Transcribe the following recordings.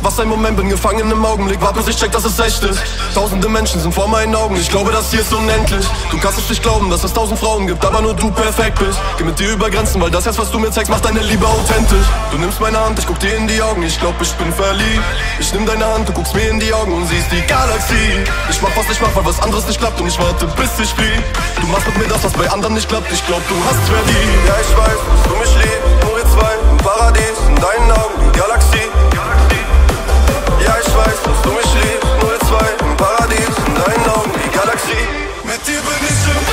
Was ein Moment, bin gefangen im Augenblick. Warte bis ich check, dass es echt ist. Tausende Menschen sind vor meinen Augen. Ich glaube, das hier ist unendlich. Du kannst es nicht glauben, dass es 1000 Frauen gibt, aber nur du perfekt bist. Geh mit dir über Grenzen, weil das Herz, was du mir zeigst, macht deine Liebe authentisch. Du nimmst meine Hand, ich guck dir in die Augen. Ich glaub, ich bin verliebt. Ich nimm deine Hand, du guckst mir in die Augen und siehst die Galaxie. Ich mach, was ich mach, weil was anderes nicht klappt und ich warte, bis ich flieh. Du machst mit mir das, was bei anderen nicht klappt. Ich glaub, du hast verdient. Ja, ich weiß, dass du mich liebst. Nur wir zwei im Paradies, in deinen Augen die Galaxie. Ja, ich weiß, dass du mich liebst. Nur wir zwei im Paradies, in deinen Augen die Galaxie. Mit dir bin ich im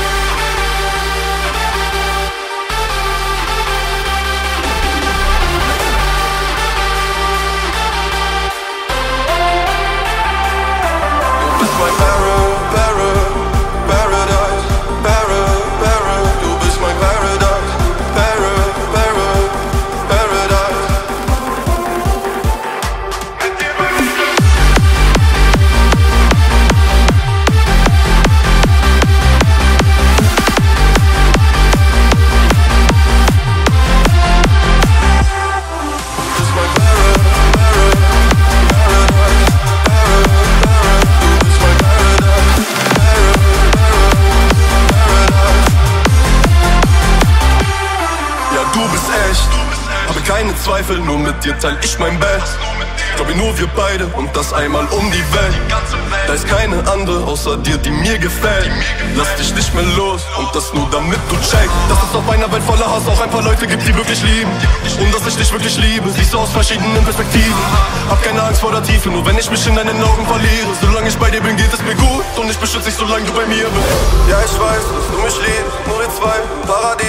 keine Zweifel, nur mit dir teil ich mein Bett. Glaube nur wir beide und das einmal um die Welt. Da ist keine andere außer dir, die mir gefällt. Lass dich nicht mehr los und das nur damit du checkst, dass es auf einer Welt voller Hass auch ein paar Leute gibt, die wirklich lieben. Und dass ich dich wirklich liebe, siehst du aus verschiedenen Perspektiven. Hab keine Angst vor der Tiefe, nur wenn ich mich in deinen Augen verliere. Solange ich bei dir bin, geht es mir gut und ich beschütze dich, solange du bei mir bist. Ja, ich weiß, dass du mich liebst, nur wir zwei im Paradies.